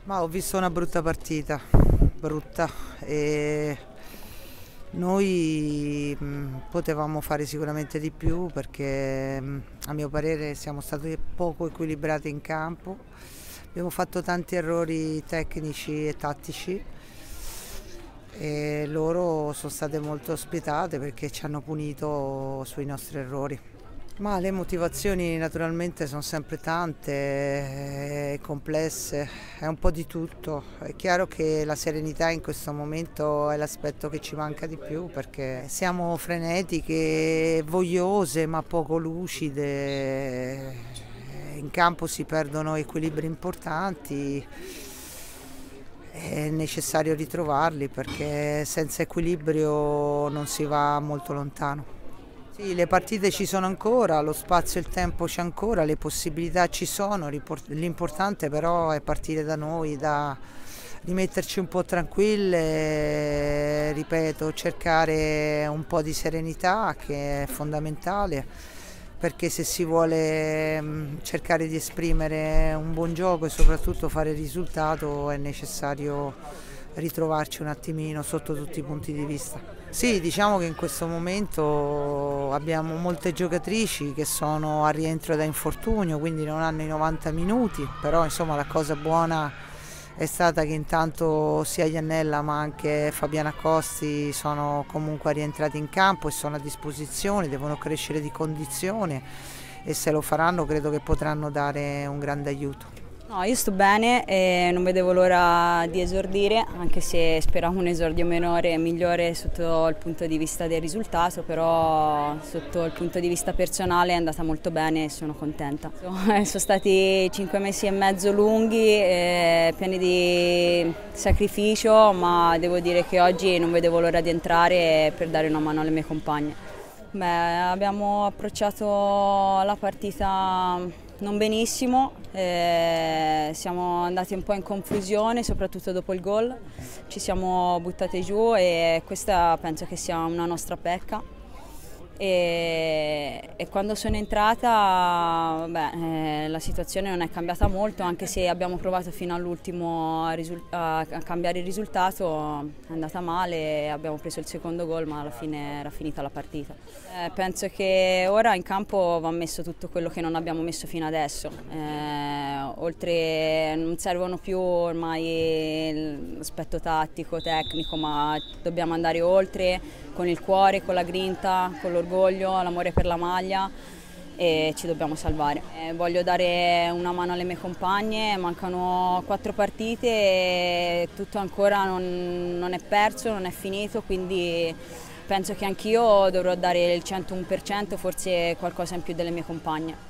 Ma ho visto una brutta partita, brutta, e noi potevamo fare sicuramente di più perché a mio parere siamo stati poco equilibrati in campo, abbiamo fatto tanti errori tecnici e tattici e loro sono state molto spietate perché ci hanno punito sui nostri errori. Ma le motivazioni naturalmente sono sempre tante, complesse, è un po' di tutto. È chiaro che la serenità in questo momento è l'aspetto che ci manca di più perché siamo frenetiche, vogliose ma poco lucide. In campo si perdono equilibri importanti, è necessario ritrovarli perché senza equilibrio non si va molto lontano. Sì, le partite ci sono ancora, lo spazio e il tempo c'è ancora, le possibilità ci sono, l'importante però è partire da noi, da rimetterci un po' tranquille, ripeto, cercare un po' di serenità che è fondamentale, perché se si vuole cercare di esprimere un buon gioco e soprattutto fare risultato è necessario ritrovarci un attimino sotto tutti i punti di vista. Sì, diciamo che in questo momento abbiamo molte giocatrici che sono a rientro da infortunio, quindi non hanno i 90 minuti, però insomma la cosa buona è stata che intanto sia Iannella ma anche Fabiana Costi sono comunque rientrati in campo e sono a disposizione, devono crescere di condizione e se lo faranno credo che potranno dare un grande aiuto. No, io sto bene e non vedevo l'ora di esordire, anche se speravo un esordio migliore sotto il punto di vista del risultato, però sotto il punto di vista personale è andata molto bene e sono contenta. Sono stati 5 mesi e mezzo lunghi, pieni di sacrificio, ma devo dire che oggi non vedevo l'ora di entrare per dare una mano alle mie compagne. Abbiamo approcciato la partita non benissimo, siamo andati un po' in confusione, soprattutto dopo il gol, ci siamo buttate giù e questa penso che sia una nostra pecca. E quando sono entrata la situazione non è cambiata molto, anche se abbiamo provato fino all'ultimo a cambiare il risultato, è andata male, abbiamo preso il secondo gol ma alla fine era finita la partita. Penso che ora in campo va messo tutto quello che non abbiamo messo fino adesso, oltre non servono più ormai l'aspetto tattico, tecnico, ma dobbiamo andare oltre con il cuore, con la grinta, con l'orgoglio, l'amore per la maglia e ci dobbiamo salvare. Voglio dare una mano alle mie compagne, mancano 4 partite e tutto ancora non è perso, non è finito, quindi penso che anch'io dovrò dare il 101%, forse qualcosa in più delle mie compagne.